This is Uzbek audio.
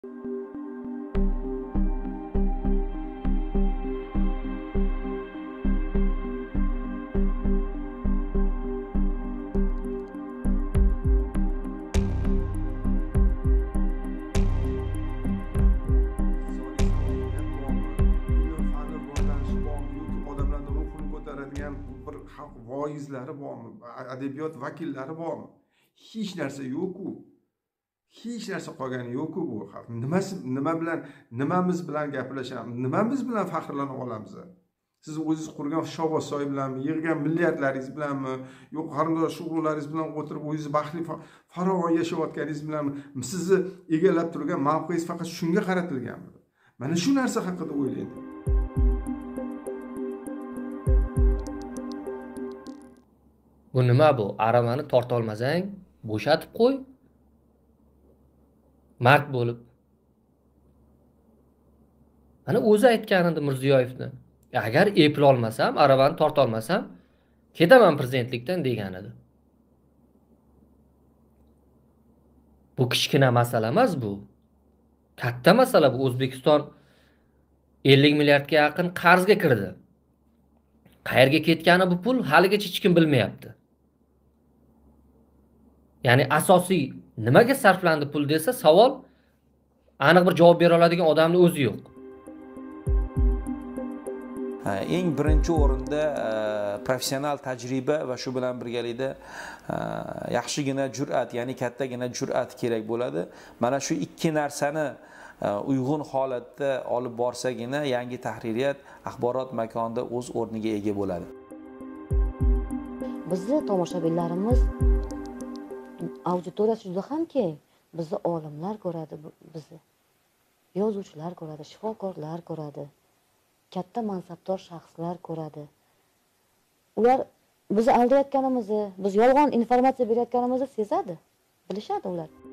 bir xalq voizlari bormi, adabiyot vakillari bormi? Hech narsa yo'q-ku. Hech narsa qolgani yo'q-ku bu xalq. Nimamiz bilan gaplashamiz? Nimamiz bilan faxrlana olamiz? Siz o'zingiz qurgan Shovosoy bilanmi, yig'gan milliardlaringiz bilanmi, yo'q qarindosh urug'laringiz bilan o'tirib o'zingiz baxtli farovon yashayotganingiz bilanmi? Sizni egallab turgan mavqeingiz faqat shunga qaratilganmi? Mana shu narsa haqida o'ylaydi. Bu nima bu? Aravani torta olmasang, bo'shatib qo'y. Mard bo'lib. Mana o'zi aytgan edi Mirziyoyevni. Agar eplay olmasam, aravani torta olmasam, ketaman prezidentlikdan degan edi. Bu kichkina masala emas bu. Katta masala bu. O'zbekiston 50 milliardga yaqin qarzga kirdi. Qayerga ketgani bu pul haligacha hech kim bilmayapti. Ya'ni asosiy nimaga sarflandi pul desa savol aniq bir javob bera oladigan odamning o'zi yo'q. Eng birinchi o'rinda professional tajriba va shu bilan birgalikda yaxshigina jur'at, ya'ni kattagina jur'at kerak bo'ladi. Mana shu ikki narsani uyg'un holatda olib borsagina yangi tahririyat axborot makonida o'z o'rniga ega bo'ladi. Bizni tomoshabinlarimiz auditoriyasi juda ham keng. Bizni olimlar ko'radi, bizni yozuvchilar ko'radi, shifokorlar ko'radi, katta mansabdor shaxslar ko'radi. Ular bizni aldayotganimizni, biz yolg'on informatsiya berayotganimizni sezadi, bilishadi ular.